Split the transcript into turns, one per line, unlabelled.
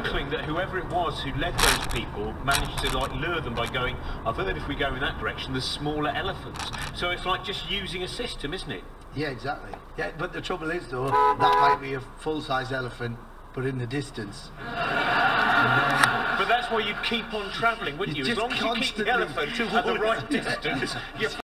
inkling that whoever it was who led those people managed to like lure them by going, I've heard if we go in that direction there's smaller elephants. So it's like just using a system, isn't it?
Yeah, exactly. Yeah, but the trouble is though, that might be a full-size elephant, but in the distance.
But that's why you'd keep on travelling, wouldn't you? As long as you keep the elephant at the right distance, you're